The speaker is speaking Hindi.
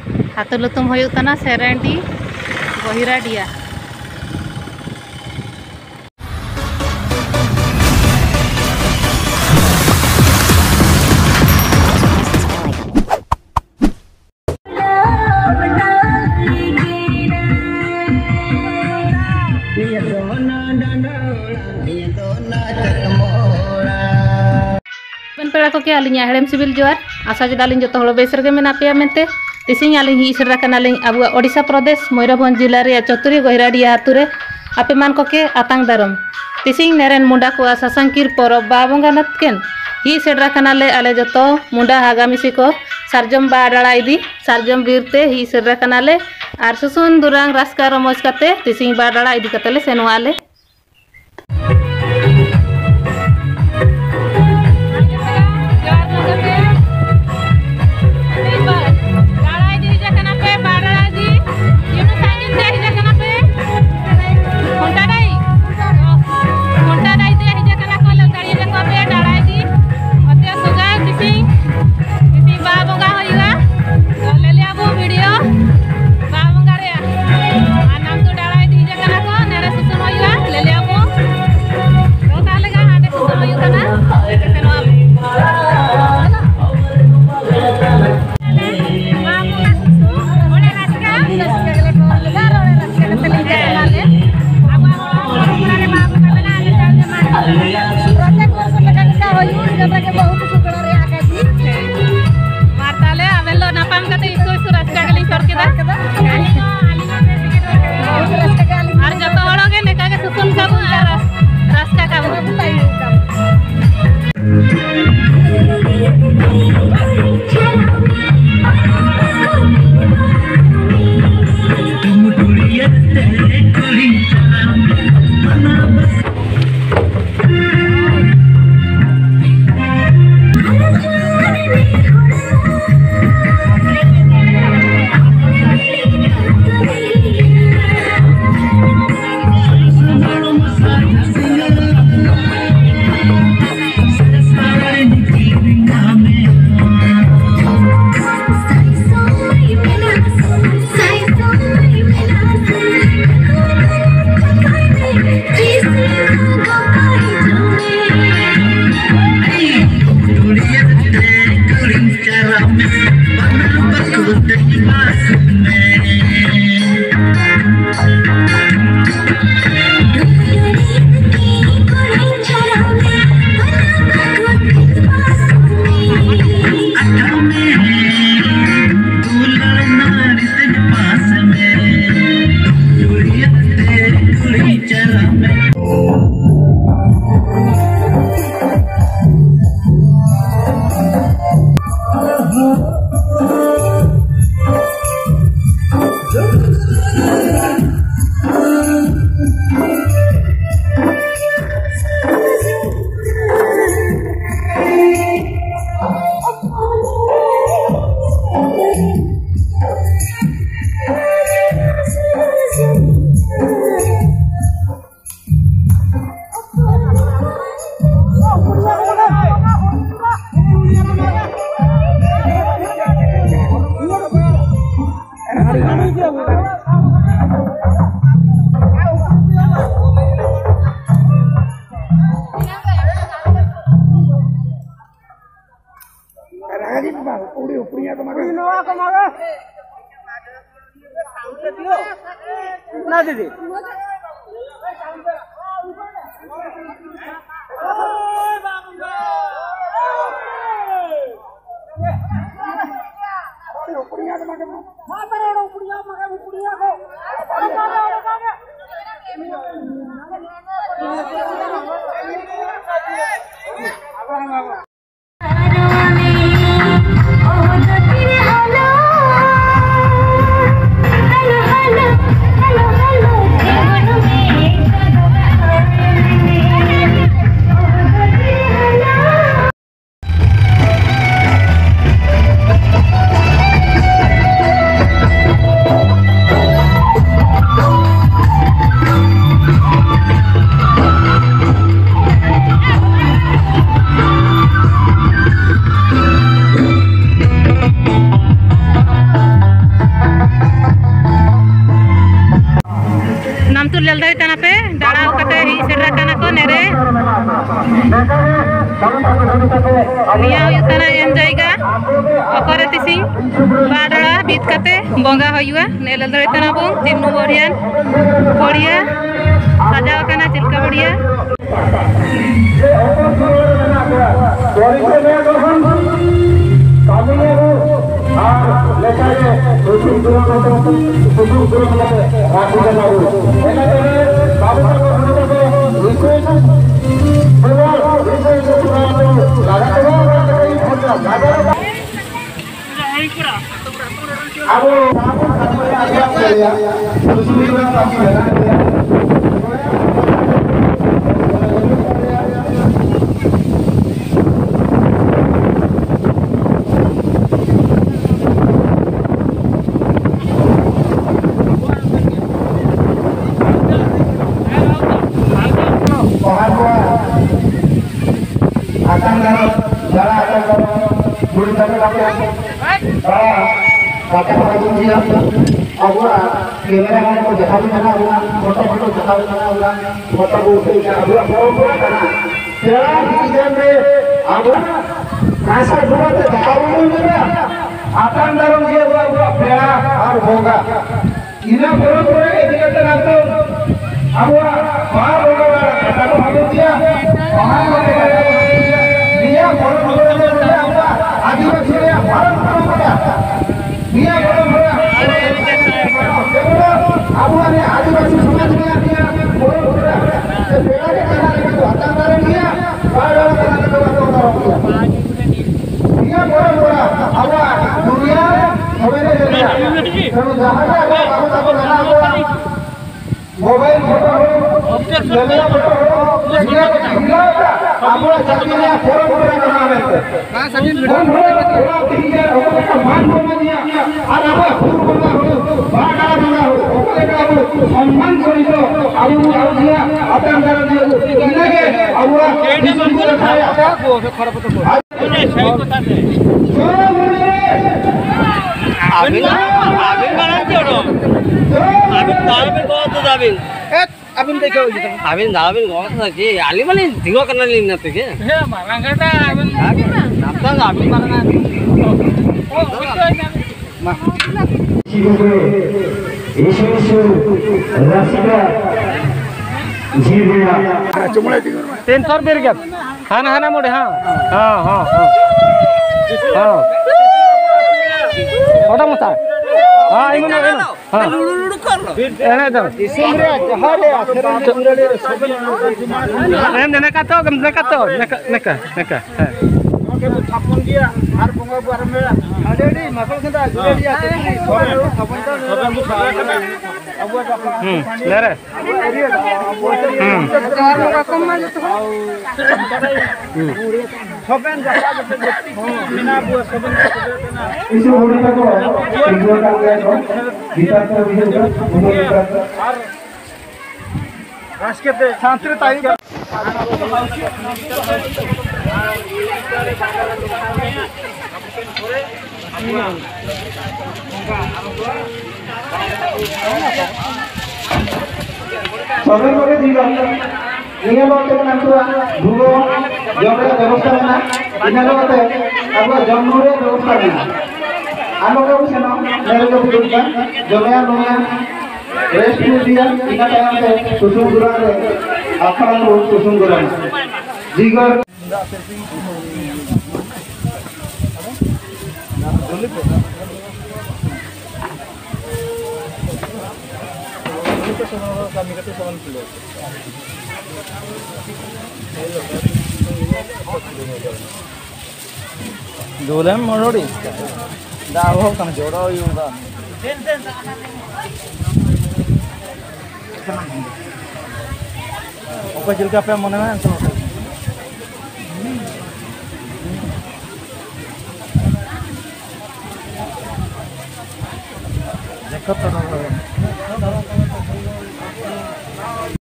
हाथो लुतुम होयुतना सेरेंडी बहिराडिया। पेड़ा को क्या अलिंग हेड़म सिविल जोर आशा जदालिंग जो हड़ बेस रगे मेना पे मेंते तिसिंग आलिंग ही सेराकनालिंग अब ओडिशा प्रदेश मयूरभंज जिला रे चतुरी गहिराडिया आतुरे आपे मान को के आतांग दारम तिसिंग नेरेन मुंडा को सासंकीर परब बा बंगानत केन ही सेराकनाले आले जतो मुंडा आगामी को सारजम बा डाला इदी सारजम बीरते ही सेराकनाले आर सुसुन दुरांग रास्का रमज काते तिसिंग बा डाला इदी कतले सेनुआले। ना दीदी Nyel dari tanah pe, dalam kata hi serahkan aku nere. Nia huyuk tanah enjoy ga, okore tising, badala bit kate, bonga huyua, nelal dari tanah bung, timnu borian, boria, saja kana cilka boria. Abin देखो abin dalamin gua lagi ali mana tinggal kena lina tuh ke ya malah kata abin nafsa abin mana oh mah isu rasika jiwa cuma tensor bergat hana hana mode ha oda musa ini lulu kar enak dong isimre jahale akhirnya neka oke thapon dia har bunga bar mela ade di masal kenta gure dia thapon ta abu nere soben jaga bina bu soben isu horita ko tinggal kan kita to bisa har raskete शांति ताई सबै करे दिला नियम मते नांतुआ भूगो जमरे व्यवस्था ना इनालो मते अब जमरे व्यवस्था ना आलो को सेनो मेरे को दुका जमया नोया रेस्ट दिया इना टाइम से सुसुम गुरा रे आपन को सुसुम गुरा Jigar Dolan morodi. Dah ho kan jodo yuda. Oke jilka pe mone na so. Jakat